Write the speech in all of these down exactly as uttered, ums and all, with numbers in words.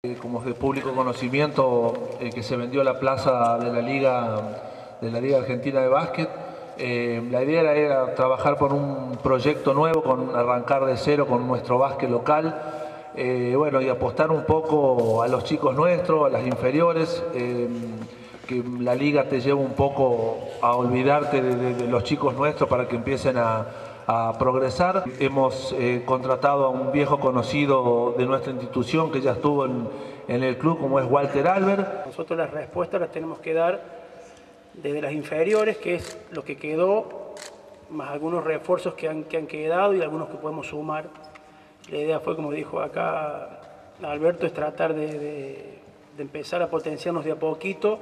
Como es de público conocimiento, eh, que se vendió la plaza de la Liga, de la Liga Argentina de Básquet. Eh, la idea era, era trabajar por un proyecto nuevo, con arrancar de cero con nuestro básquet local, eh, bueno, y apostar un poco a los chicos nuestros, a las inferiores, eh, que la Liga te lleva un poco a olvidarte de, de, de los chicos nuestros para que empiecen a a progresar. Hemos eh, contratado a un viejo conocido de nuestra institución que ya estuvo en, en el club, como es Walter Albert. Nosotros las respuestas las tenemos que dar desde las inferiores, que es lo que quedó, más algunos refuerzos que han, que han quedado y algunos que podemos sumar. La idea fue, como dijo acá Alberto, es tratar de, de, de empezar a potenciarnos de a poquito,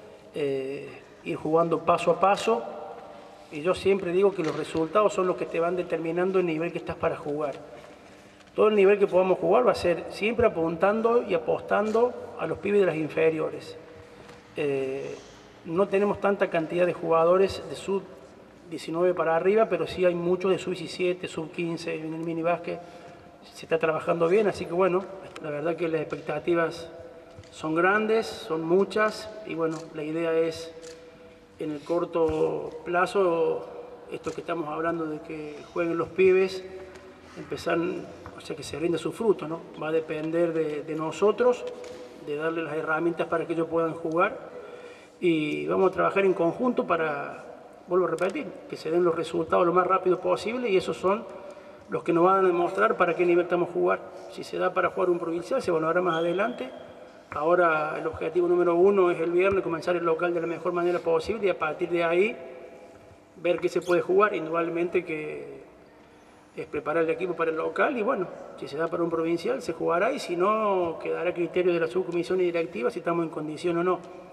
eh, ir jugando paso a paso. Y yo siempre digo que los resultados son los que te van determinando el nivel que estás para jugar. Todo el nivel que podamos jugar va a ser siempre apuntando y apostando a los pibes de las inferiores. Eh, no tenemos tanta cantidad de jugadores de sub diecinueve para arriba, pero sí hay muchos de sub diecisiete, sub quince, en el mini básquet se está trabajando bien, así que bueno, la verdad que las expectativas son grandes, son muchas, y bueno, la idea es en el corto plazo, esto que estamos hablando de que jueguen los pibes, empezar, o sea, que se rinda su fruto, ¿no? Va a depender de, de nosotros, de darle las herramientas para que ellos puedan jugar, y vamos a trabajar en conjunto para, vuelvo a repetir, que se den los resultados lo más rápido posible, y esos son los que nos van a demostrar para qué nivel estamos a jugar. Si se da para jugar un provincial, se evaluará más adelante. Ahora el objetivo número uno es el viernes comenzar el local de la mejor manera posible y a partir de ahí ver qué se puede jugar. Indudablemente que es preparar el equipo para el local y bueno, si se da para un provincial se jugará y si no quedará a criterio de la subcomisión y directiva si estamos en condición o no.